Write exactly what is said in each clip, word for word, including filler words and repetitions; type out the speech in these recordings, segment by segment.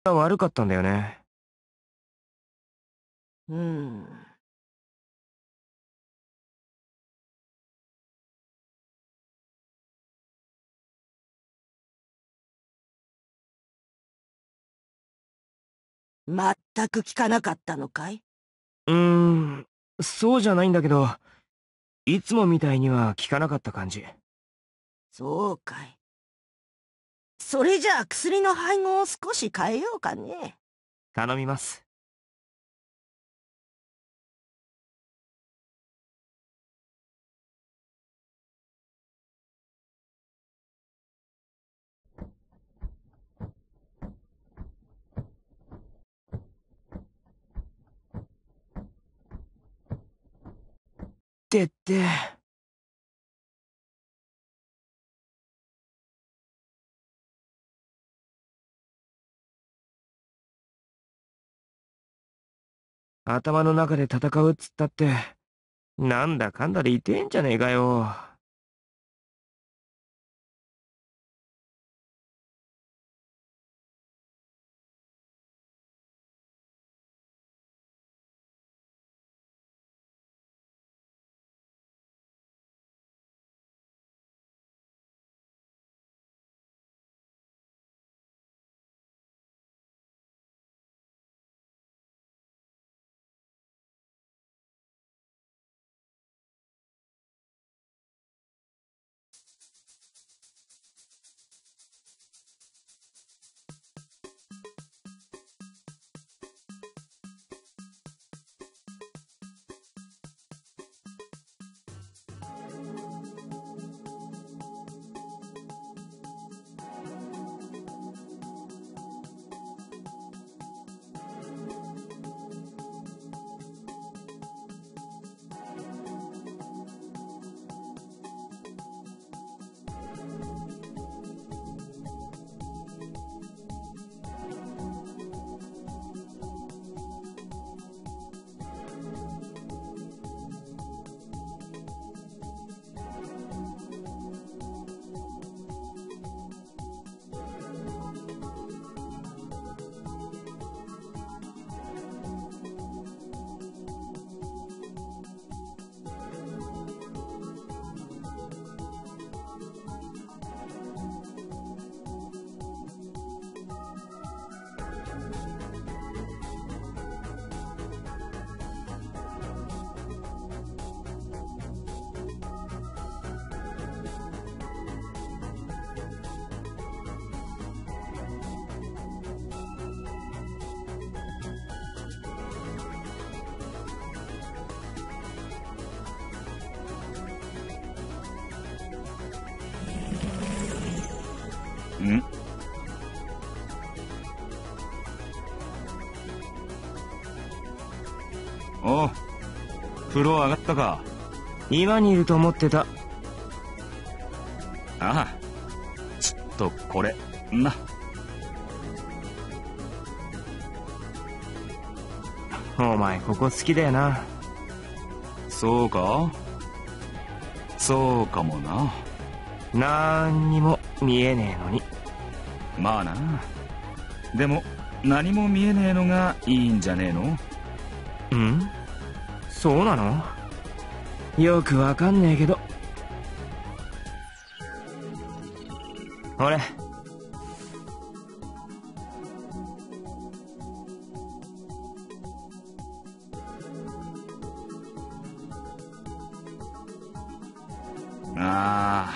悪かったんだよね。 うん。まったく聞かなかったのかい？ うーん、そうじゃないんだけど、いつもみたいには効かなかった感じ。 そうかい。それじゃあ薬の配合を少し変えようかね。 頼みます。ってって。頭の中で戦うっつったって、なんだかんだで痛えんじゃねえかよ。 んおう、風呂上がったか。 今にいると思ってた。 ああ、ちょっとこれな。 お前ここ好きだよな。 そうか、そうかもな。 なんにも見えねえのに。 まあな。でも何も見えねえのがいいんじゃねえの？ ん？そうなの？よくわかんねえけど。ほれ。 あ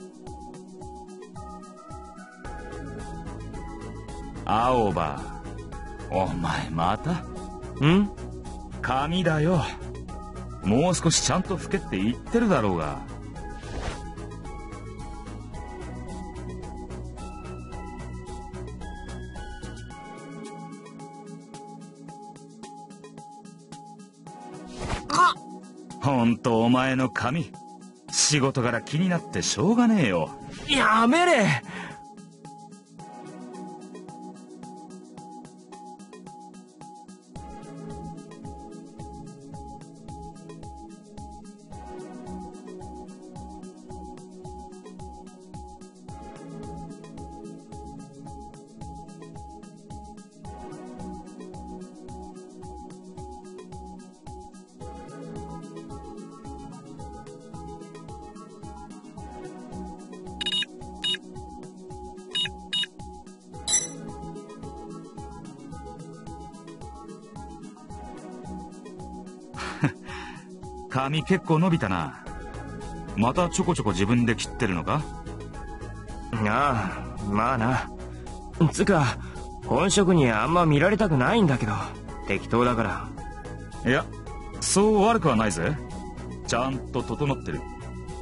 あ、青葉、お前また？ ん？ 髪だよ。もう少しちゃんと拭けって言ってるだろうが。ほんとお前の髪、仕事柄気になってしょうがねえよ。 やめれ。 髪結構伸びたな。またちょこちょこ自分で切ってるのか？ ああ、まあな。つか本職にあんま見られたくないんだけど、適当だから。 いや、そう悪くはないぜ。ちゃんと整ってる。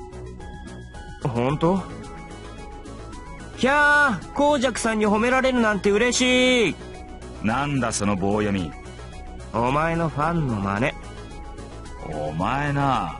本当？ひゃー、コウジャクさんに褒められるなんて嬉しい。 なんだその棒読み。 お前のファンの真似。 お前な。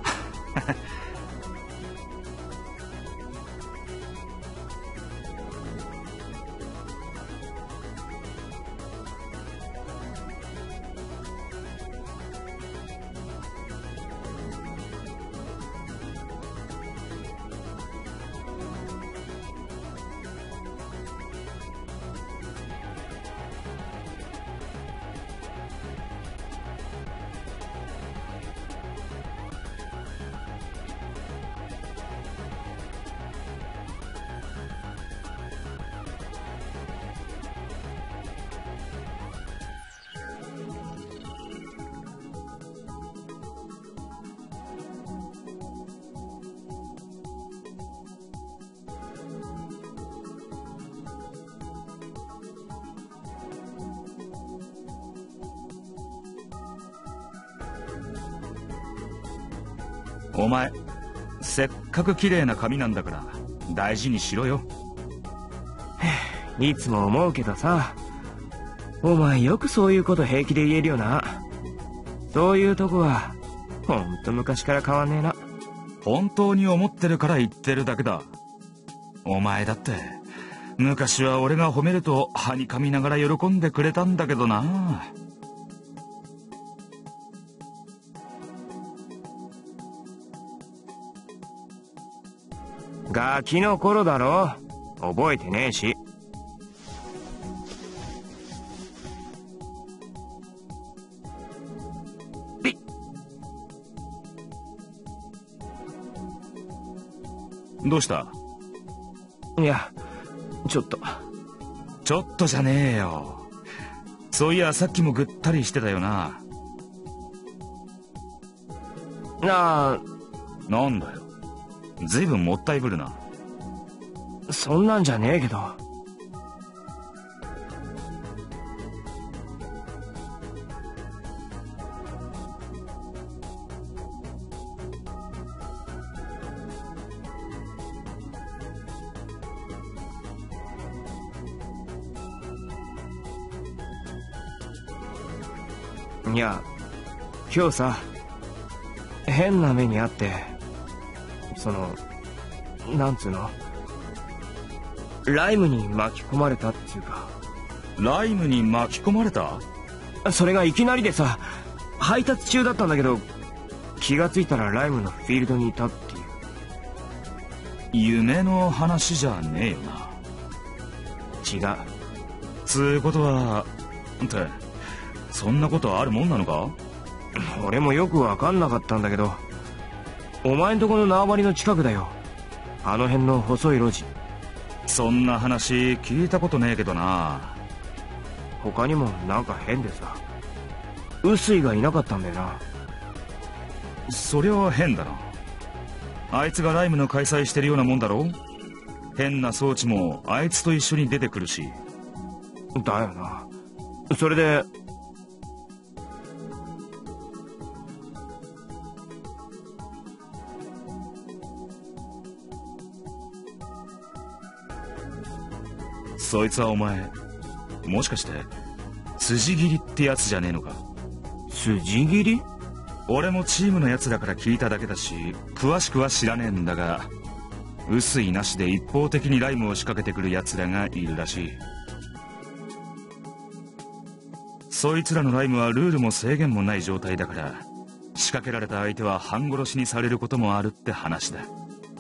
お前、せっかく綺麗な髪なんだから大事にしろよ。 いつも思うけどさ、お前よくそういうこと平気で言えるよな。そういうとこはほんと昔から変わんねえな。 本当に思ってるから言ってるだけだ。お前だって昔は俺が褒めるとはにかみながら喜んでくれたんだけどな。 ガキの頃だろ、覚えてねえし。 どうした？ いや、ちょっと。 ちょっとじゃねえよ。そういやさっきもぐったりしてたよな。 ああ、 なんだよ、ずいぶんもったいぶるな。 そんなんじゃねえけど。いや、今日さ、変な目にあって、その、なんつうの、ライムに巻き込まれたっていうか。 ライムに巻き込まれた？ それがいきなりでさ、配達中だったんだけど、気がついたらライムのフィールドにいたっていう。 夢の話じゃねえよな。 違う。 つうことは、ってそんなことあるもんなのか？ 俺もよく分かんなかったんだけど、お前んとこの縄張りの近くだよ。あの辺の細い路地。 そんな話聞いたことねえけどな。 他にもなんか変でさ、臼井がいなかったんだよな。 そりゃ変だな。あいつがライムの開催してるようなもんだろ。変な装置もあいつと一緒に出てくるし。 だよな。それでそいつはお前、もしかして辻斬りってやつじゃねえのか？ 辻斬り？ 俺もチームのやつだから聞いただけだし詳しくは知らねえんだが、臼井なしで一方的にライムを仕掛けてくるやつらがいるらしい。そいつらのライムはルールも制限もない状態だから、仕掛けられた相手は半殺しにされることもあるって話だ。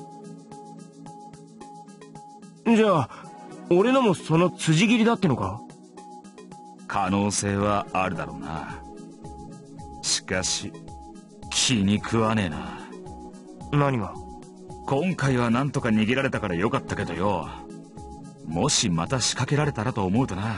じゃあ俺のもその辻斬りだってのか？ 可能性はあるだろうな。しかし気に食わねえな。 何が？ 今回はなんとか逃げられたからよかったけどよ、もしまた仕掛けられたらと思うとな、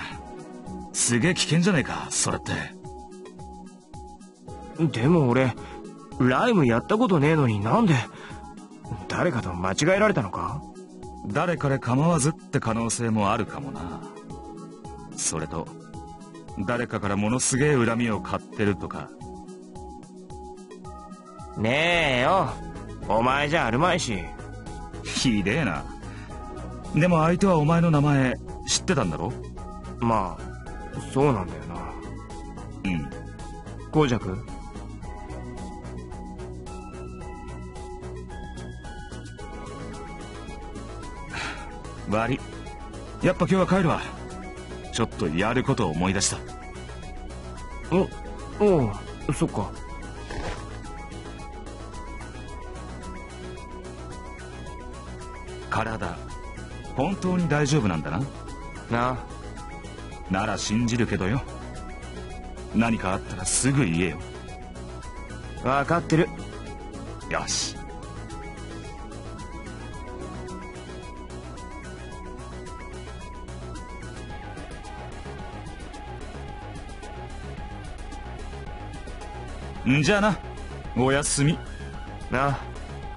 すげえ危険じゃねえかそれって。 でも俺ライムやったことねえのになんで。誰かと間違えられたのか？ 誰彼構わずって可能性もあるかもな。それと誰かからものすげえ恨みを買ってるとか。 ねえよ、お前じゃあるまいし。 ひでえな。でも相手はお前の名前知ってたんだろ？ まあそうなんだよな。 うん。 ゴージャク？ 悪い。やっぱ今日は帰るわ。ちょっとやることを思い出した。 お、おう、そっか。 体本当に大丈夫なんだな。 なあ。 なら信じるけどよ。何かあったらすぐ言えよ。 分かってる。 よし。んじゃあな、おやすみ。 なあ。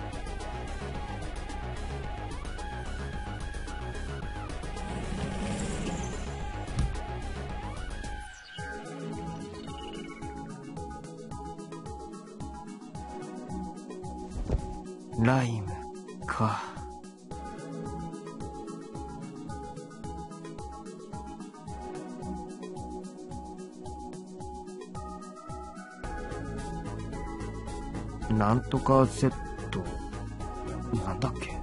ライムか。なんとか Z なんだっけ。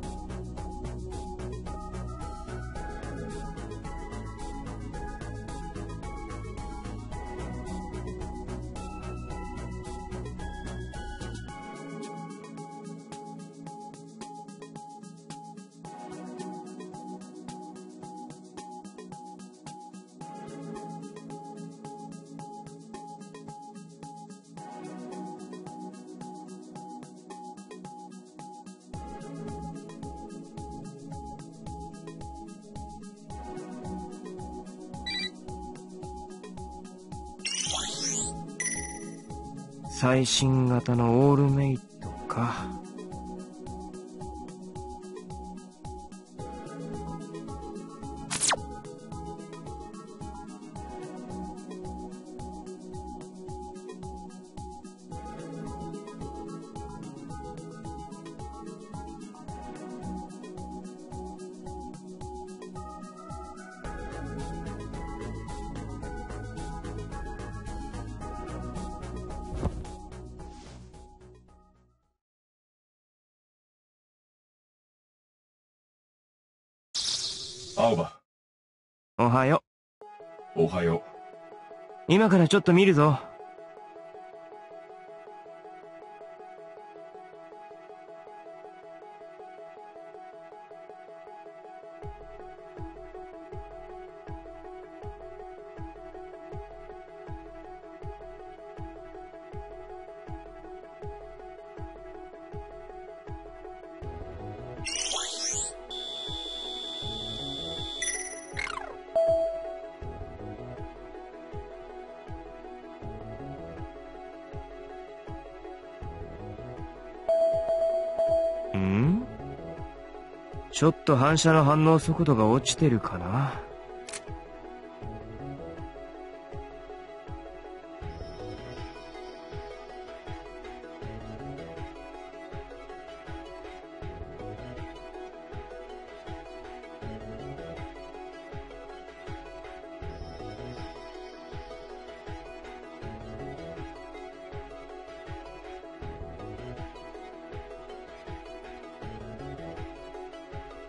最新型のオールメイトか。 青葉。 おはよう。おはよう。 今からちょっと見るぞ。ん？ちょっと反射の反応速度が落ちてるかな。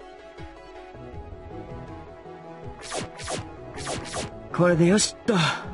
これでよしっと。